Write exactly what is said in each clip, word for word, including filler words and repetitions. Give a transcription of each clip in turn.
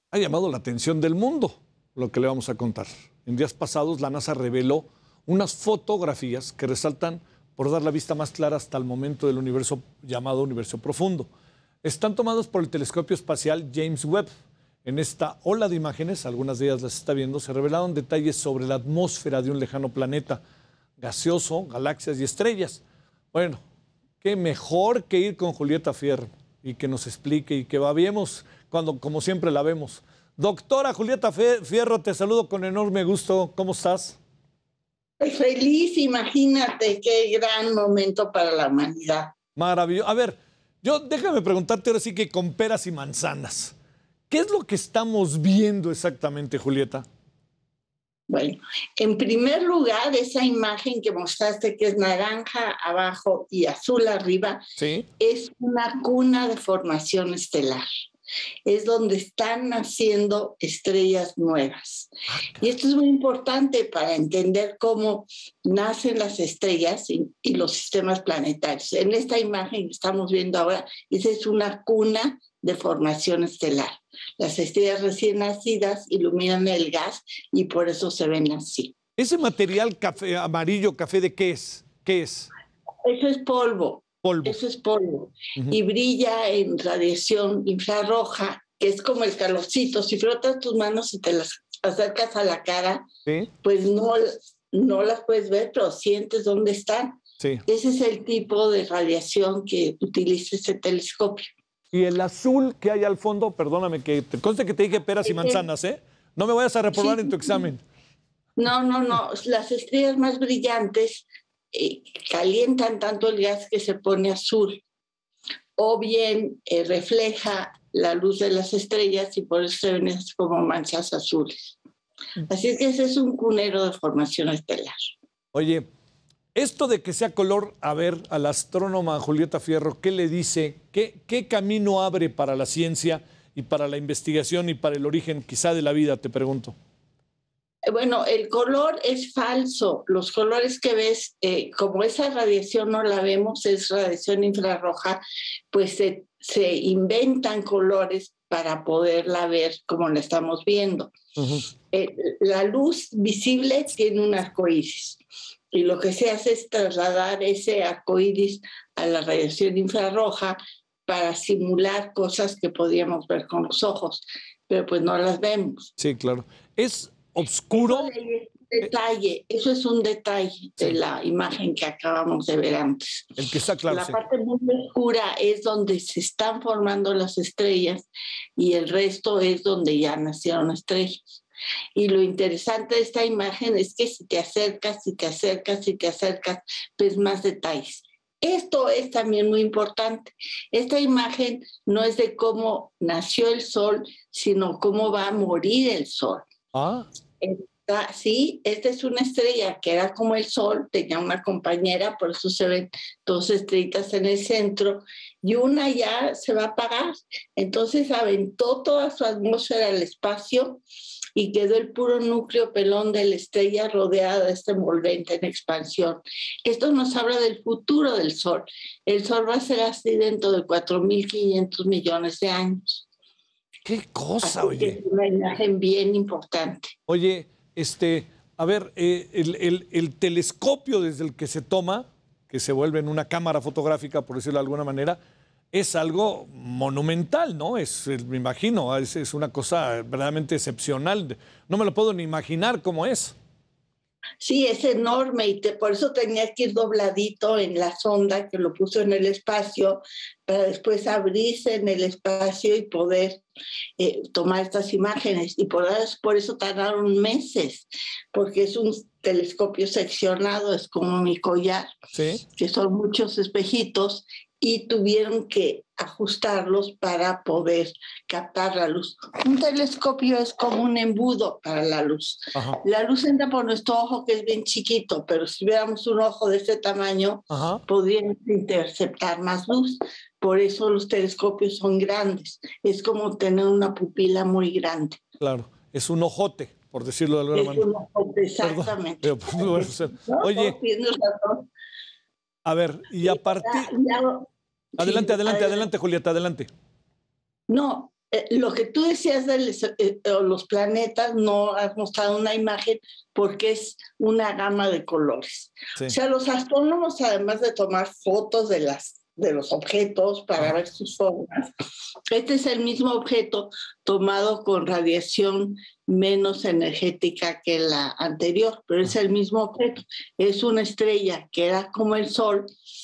Ha llamado la atención del mundo lo que le vamos a contar. En días pasados, la NASA reveló unas fotografías que resaltan por dar la vista más clara hasta el momento del universo llamado universo profundo. Están tomados por el telescopio espacial James Webb. En esta ola de imágenes, algunas de ellas las está viendo, se revelaron detalles sobre la atmósfera de un lejano planeta gaseoso, galaxias y estrellas. Bueno, qué mejor que ir con Julieta Fierro y que nos explique y que babiemos cuando, como siempre la vemos. Doctora Julieta Fierro, te saludo con enorme gusto. ¿Cómo estás? Feliz, imagínate qué gran momento para la humanidad. Maravilloso. A ver, yo déjame preguntarte ahora sí que con peras y manzanas. ¿Qué es lo que estamos viendo exactamente, Julieta? Bueno, en primer lugar, esa imagen que mostraste, que es naranja abajo y azul arriba, ¿Sí? Es una cuna de formación estelar. Es donde están naciendo estrellas nuevas. Y esto es muy importante para entender cómo nacen las estrellas y, y los sistemas planetarios. En esta imagen que estamos viendo ahora, esa es una cuna de formación estelar. Las estrellas recién nacidas iluminan el gas y por eso se ven así. ¿Ese material café, amarillo, café, de qué es? ¿Qué es? Eso es polvo. Polvo. Eso es polvo. Uh-huh. Y brilla en radiación infrarroja, que es como el calorcito. Si frotas tus manos y te las acercas a la cara, ¿Sí? pues no, no las puedes ver, pero sientes dónde están. Sí. Ese es el tipo de radiación que utiliza este telescopio. Y el azul que hay al fondo, perdóname, que te conste que te dije peras y manzanas, ¿eh? No me vayas a reprobar sí, en tu examen. No, no, no. Las estrellas más brillantes eh, calientan tanto el gas que se pone azul. O bien eh, refleja la luz de las estrellas y por eso se ven como manchas azules. Así es que ese es un cunero de formación estelar. Oye, esto de que sea color, a ver, a la astrónoma Julieta Fierro, ¿qué le dice? ¿Qué, qué camino abre para la ciencia y para la investigación y para el origen quizá de la vida, te pregunto? Bueno, el color es falso. Los colores que ves, eh, como esa radiación no la vemos, es radiación infrarroja, pues se, se inventan colores para poderla ver como la estamos viendo. Uh-huh. Eh, la luz visible tiene un arcoíris y lo que se hace es trasladar ese arcoíris a la radiación infrarroja para simular cosas que podíamos ver con los ojos, pero pues no las vemos. Sí, claro. Es oscuro. Eso es un detalle, eso es un detalle de sí. la imagen que acabamos de ver antes. El que está claro. La sí. parte muy oscura es donde se están formando las estrellas y el resto es donde ya nacieron estrellas. Y lo interesante de esta imagen es que si te acercas, si te acercas, si te acercas, ves más detalles. Esto es también muy importante. Esta imagen no es de cómo nació el sol, sino cómo va a morir el sol. Ah. Esta, sí, esta es una estrella que era como el sol, tenía una compañera, por eso se ven dos estrellitas en el centro, y una ya se va a apagar. Entonces aventó toda su atmósfera al espacio y quedó el puro núcleo pelón de la estrella rodeada de este envolvente en expansión. Esto nos habla del futuro del Sol. El Sol va a ser así dentro de cuatro mil quinientos millones de años. ¡Qué cosa, así oye! Es una imagen bien importante. Oye, este, a ver, eh, el, el, el telescopio desde el que se toma, que se vuelve en una cámara fotográfica, por decirlo de alguna manera, es algo monumental, ¿no? Es, me imagino, es, es una cosa verdaderamente excepcional. No me lo puedo ni imaginar cómo es. Sí, es enorme y te, por eso tenía que ir dobladito en la sonda que lo puso en el espacio para después abrirse en el espacio y poder eh, tomar estas imágenes. Y por, por eso tardaron meses, porque es un telescopio seccionado, es como mi collar, ¿sí? Que son muchos espejitos y tuvieron que ajustarlos para poder captar la luz. Un telescopio es como un embudo para la luz. Ajá. La luz entra por nuestro ojo, que es bien chiquito, pero si tuviéramos un ojo de este tamaño, Ajá. podríamos interceptar más luz. Por eso los telescopios son grandes. Es como tener una pupila muy grande. Claro, es un ojote, por decirlo de alguna es manera. Un ojote, exactamente. Perdón, pero, pues, bueno, o sea, ¿no? oye, a ver, y a partir... Ya, ya, adelante, sí, adelante, adelante, Julieta, adelante. No, eh, lo que tú decías de los, eh, los planetas, no has mostrado una imagen porque es una gama de colores. Sí. O sea, los astrónomos, además de tomar fotos de, las, de los objetos para Ajá. ver sus formas, este es el mismo objeto tomado con radiación menos energética que la anterior, pero es el mismo objeto. Es una estrella que era como el Sol,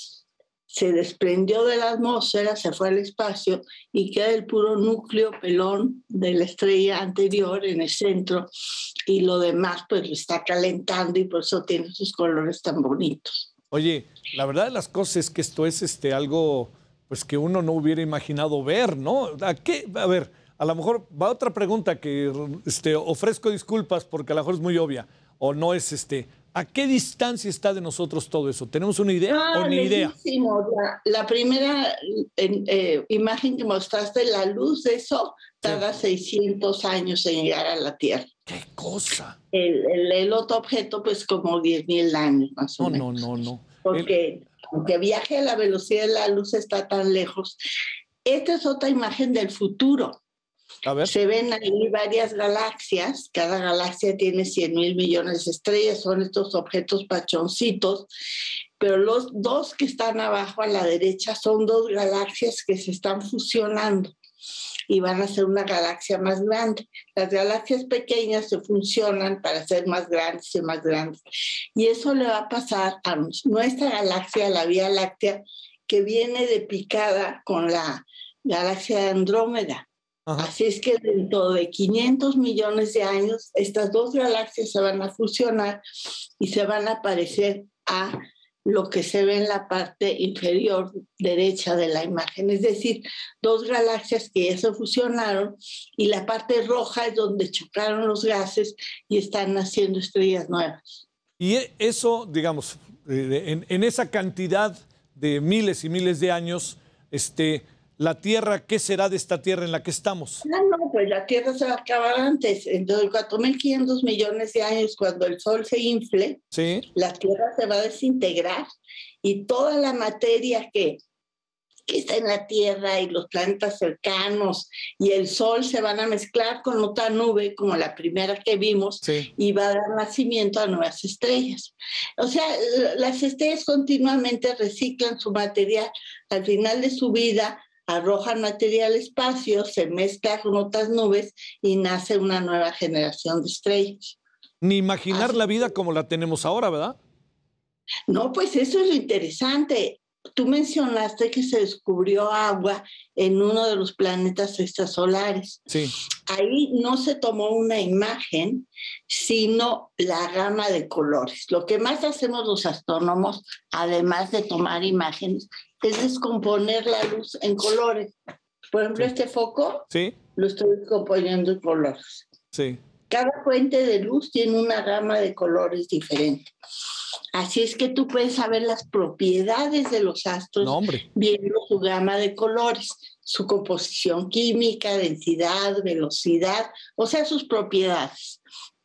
se desprendió de la atmósfera, se fue al espacio y queda el puro núcleo pelón de la estrella anterior en el centro, y lo demás pues lo está calentando y por eso tiene sus colores tan bonitos. Oye, la verdad de las cosas es que esto es este, algo pues, que uno no hubiera imaginado ver, ¿no? ¿A qué? A ver, a lo mejor va otra pregunta que este, ofrezco disculpas porque a lo mejor es muy obvia o no es este... ¿A qué distancia está de nosotros todo eso? ¿Tenemos una idea Ah, o ni idea? La, la primera eh, eh, imagen que mostraste, la luz de eso, tarda sí. seiscientos años en llegar a la Tierra. ¡Qué cosa! El, el, el otro objeto, pues como diez mil años más o no, menos. No, no, no, no. Porque el... aunque viaje a la velocidad de la luz, está tan lejos. Esta es otra imagen del futuro. A ver. Se ven ahí varias galaxias, cada galaxia tiene cien mil millones de estrellas, son estos objetos pachoncitos, pero los dos que están abajo a la derecha son dos galaxias que se están fusionando y van a ser una galaxia más grande. Las galaxias pequeñas se fusionan para ser más grandes y más grandes. Y eso le va a pasar a nuestra galaxia, la Vía Láctea, que viene de picada con la galaxia de Andrómeda. Ajá. Así es que dentro de quinientos millones de años, estas dos galaxias se van a fusionar y se van a parecer a lo que se ve en la parte inferior derecha de la imagen. Es decir, dos galaxias que ya se fusionaron y la parte roja es donde chocaron los gases y están naciendo estrellas nuevas. Y eso, digamos, en, en esa cantidad de miles y miles de años, este... ¿la Tierra, qué será de esta Tierra en la que estamos? No, no, pues la Tierra se va a acabar antes. Entonces, cuatro mil quinientos millones de años, cuando el Sol se infle, ¿sí? La Tierra se va a desintegrar y toda la materia que, que está en la Tierra y los planetas cercanos y el Sol se van a mezclar con otra nube, como la primera que vimos, sí. y va a dar nacimiento a nuevas estrellas. O sea, las estrellas continuamente reciclan su material. Al final de su vida, arrojan material al espacio, se mezcla con otras nubes y nace una nueva generación de estrellas. Ni imaginar Así la vida como la tenemos ahora, ¿verdad? No, pues eso es lo interesante. Tú mencionaste que se descubrió agua en uno de los planetas extrasolares. Sí. Ahí no se tomó una imagen, sino la gama de colores. Lo que más hacemos los astrónomos, además de tomar imágenes, es descomponer la luz en colores. Por ejemplo, sí. este foco sí. lo estoy descomponiendo en colores. Sí. Cada fuente de luz tiene una gama de colores diferente. Así es que tú puedes saber las propiedades de los astros no, hombre. viendo su gama de colores, su composición química, densidad, velocidad, o sea, sus propiedades.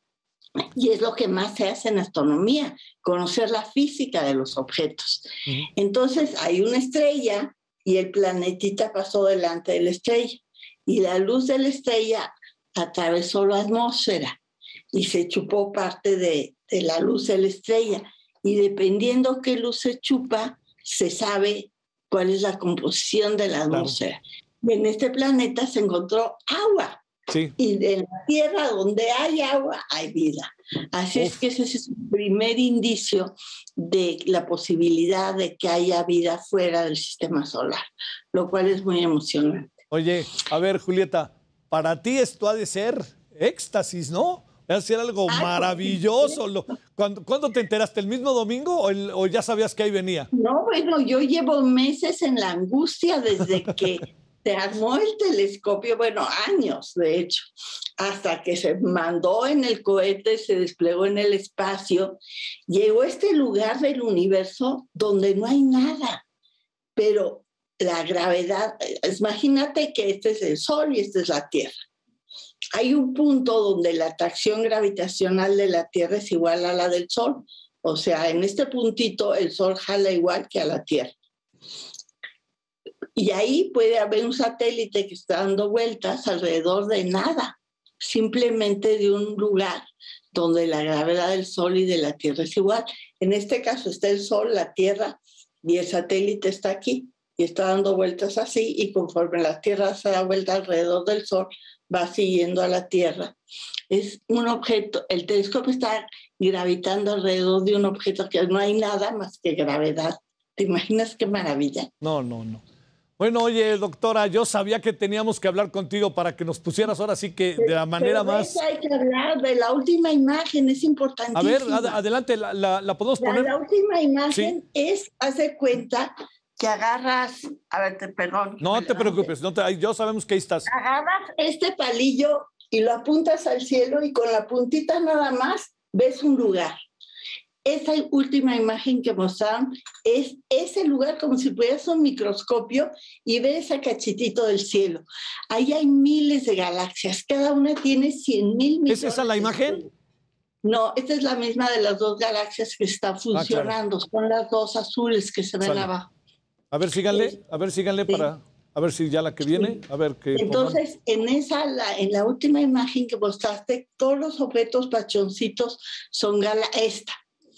Y es lo que más se hace en astronomía, conocer la física de los objetos. Uh-huh. Entonces, hay una estrella y el planetita pasó delante de la estrella. Y la luz de la estrella atravesó la atmósfera y se chupó parte de, de la luz de la estrella. Y dependiendo qué luz se chupa, se sabe cuál es la composición de la atmósfera. Claro. Y en este planeta se encontró agua. Sí. Y en la Tierra, donde hay agua, hay vida. Así Uf. es que ese es el primer indicio de la posibilidad de que haya vida fuera del sistema solar, lo cual es muy emocionante. Oye, a ver, Julieta, para ti esto ha de ser éxtasis, ¿no? Va a ser algo Ay, maravilloso. Lo, ¿cuándo, ¿Cuándo te enteraste? ¿El mismo domingo o, el, o ya sabías que ahí venía? No, bueno, yo llevo meses en la angustia desde que se armó el telescopio, bueno, años de hecho, hasta que se mandó en el cohete, se desplegó en el espacio, llegó a este lugar del universo donde no hay nada, pero la gravedad, imagínate que este es el Sol y esta es la Tierra. Hay un punto donde la atracción gravitacional de la Tierra es igual a la del Sol. O sea, en este puntito el Sol jala igual que a la Tierra. Y ahí puede haber un satélite que está dando vueltas alrededor de nada, simplemente de un lugar donde la gravedad del Sol y de la Tierra es igual. En este caso está el Sol, la Tierra, y el satélite está aquí y está dando vueltas así, y conforme la Tierra se da vuelta alrededor del Sol, va siguiendo a la Tierra. Es un objeto, el telescopio está gravitando alrededor de un objeto que no hay nada más que gravedad. ¿Te imaginas qué maravilla? No, no, no. Bueno, oye, doctora, yo sabía que teníamos que hablar contigo para que nos pusieras ahora sí que de la manera Pero más... hay que hablar de la última imagen, es importantísima. A ver, ad adelante, ¿la, la, la podemos la, poner? La última imagen sí. es, haz de cuenta que agarras, a ver, te, perdón. No te preocupes, no te, yo sabemos que ahí estás. Agarras este palillo y lo apuntas al cielo y con la puntita nada más ves un lugar. Esa última imagen que mostraron es ese lugar como si tuvieras un microscopio y ver ese cachitito del cielo. Ahí hay miles de galaxias, cada una tiene cien mil millones. ¿Es esa la imagen? De... No, esta es la misma de las dos galaxias que están funcionando, ah, claro. Son las dos azules que se ven Sale. abajo. A ver, síganle, a ver, síganle sí. para... A ver si ya la que viene, sí. a ver qué... Entonces, pongan. en esa, la, en la última imagen que mostraste, todos los objetos pachoncitos son gala esta.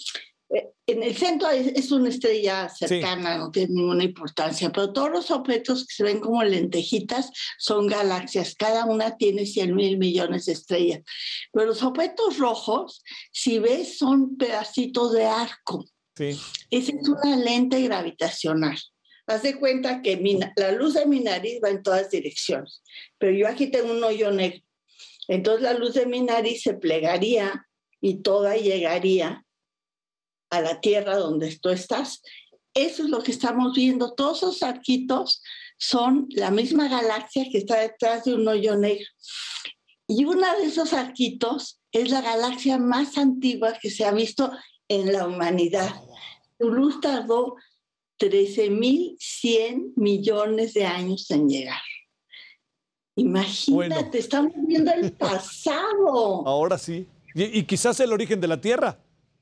En el centro es, es una estrella cercana, sí. no tiene ninguna importancia, pero todos los objetos que se ven como lentejitas son galaxias, cada una tiene cien mil millones de estrellas. Pero los objetos rojos, si ves, son pedacitos de arco. Sí. Esa es una lente gravitacional. Haz de cuenta que mi, la luz de mi nariz va en todas direcciones, pero yo aquí tengo un hoyo negro. Entonces la luz de mi nariz se plegaría y toda llegaría a la Tierra donde tú estás. Eso es lo que estamos viendo. Todos esos arquitos son la misma galaxia que está detrás de un hoyo negro. Y una de esos arquitos es la galaxia más antigua que se ha visto en la humanidad. Su luz tardó trece mil cien millones de años en llegar. Imagínate, bueno. Estamos viendo el pasado. Ahora sí. Y, y quizás el origen de la Tierra.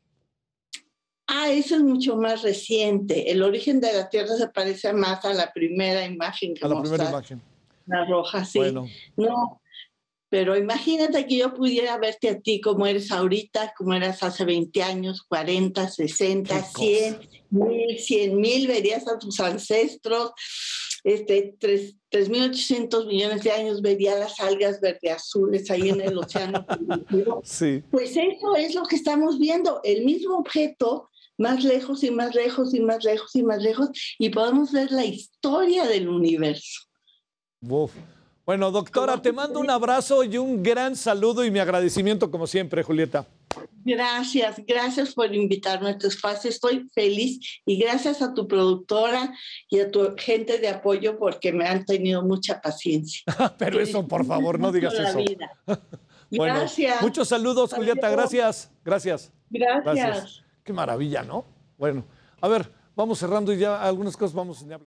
Ah, eso es mucho más reciente. El origen de la Tierra se parece más a la primera imagen que A la mostraste. primera imagen. La roja, sí. Bueno. No, pero imagínate que yo pudiera verte a ti como eres ahorita, como eras hace veinte años, cuarenta, sesenta, cien, mil, cien mil, verías a tus ancestros, este, tres mil ochocientos millones de años, verías las algas verde azules ahí en el océano. Sí. Pues eso es lo que estamos viendo, el mismo objeto, más lejos y más lejos y más lejos y más lejos, y podemos ver la historia del universo. Uf. Bueno, doctora, te mando un abrazo y un gran saludo y mi agradecimiento como siempre, Julieta. Gracias, gracias por invitarme a tu espacio, estoy feliz y gracias a tu productora y a tu gente de apoyo porque me han tenido mucha paciencia. Pero eso, por favor, no digas eso. Bueno, gracias. Muchos saludos, Julieta, gracias, gracias. Gracias. Gracias. Qué maravilla, ¿no? Bueno, a ver, vamos cerrando y ya algunas cosas vamos a enseñar.